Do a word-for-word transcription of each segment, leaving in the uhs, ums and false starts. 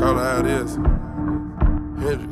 call it how it is. Hendrix.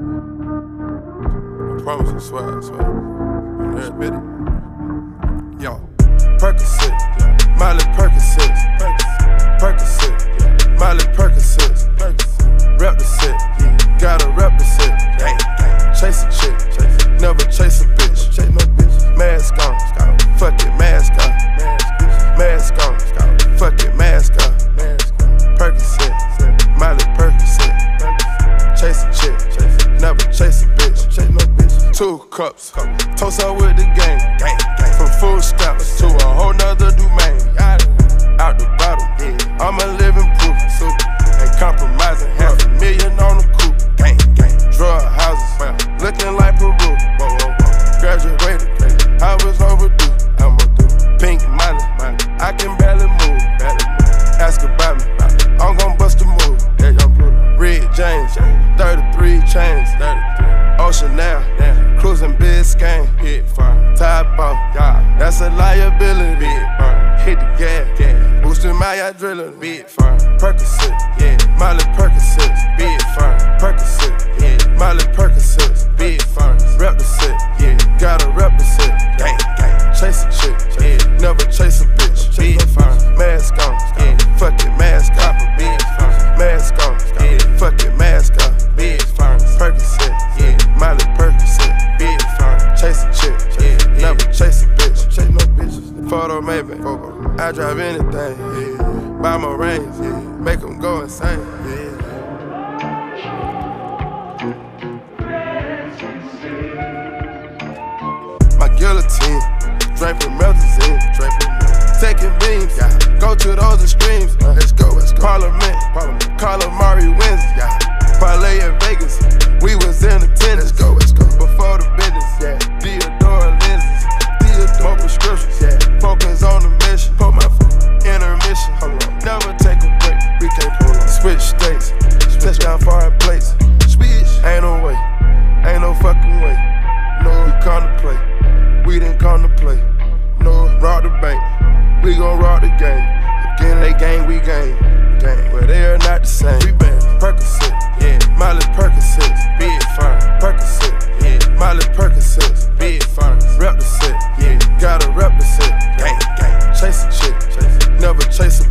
I promise I swear, I swear. Let's bit it. Yo. Percocet, Miley Percocet, Percocet, Miley Percocet, rep the set, gotta rep the set. Chase a chick, never chase a bitch. Mask on, fuck it, mask on. Mask on, fuck it, mask on. Percocet, Miley Percocet, chase a chick, never chase a bitch. Two cups, toast up with the gang. From food stamps to a whole nother domain. Out the bottle, I'm a living proof. Ain't compromising, half a million on the coupe. Drug houses, looking like Peru. Graduated, I was overdue. I'm a pink Miley, I can barely move. Ask about me, I'm gon' bust a move. Red James, thirty-three chains. Ocean now, cruising Biscayne. Top off, that's a liability. Hit the gas, boosting my adrenaline. Percocet, yeah, Miley Percocet, big firm. Percocet, yeah, Miley Percocet, big firm. Rep the set, yeah, gotta rep the set. Gang, gang, chase a chick, yeah, never chase a bitch. Big firm, mask on, yeah, fuck it, mask on. Big firm, mask on, yeah, fuck it, mask on. Big firm, Percocet, yeah, Miley Percocet, big firm. Chase a chick, yeah, never chase a bitch. Chase no bitches. Photo maybe, I drive anything, yeah. Buy my rings, yeah. Make them go insane, yeah. My guillotine, drink from Meltazine, taking beams, yeah. Go to those extremes, uh, let's go, let's go. Parliament, Parliament. Calamari wins, yeah. Parlay in Vegas, we was in attendance, let's go, let's go. Before the business, yeah. Theodore lenses, Theodore more prescriptions, yeah. Focus on the mission, put my foot intermission, hold on. Never take a break, we can't pull on. Switch states, touchdown foreign plates. Switch, ain't no way, ain't no fucking way. No, we come to play, we didn't come to play. No, rob the bank, we gon' rob the game. Again, they gang, we gang, gang. But they are not the same. We been Percocet, yeah, Miley Percocet, big firm. Percocet, yeah, Miley Percocet, big firm. Rep the set, yeah, gotta rep the set. Gang, gang, chase a chick, never chase a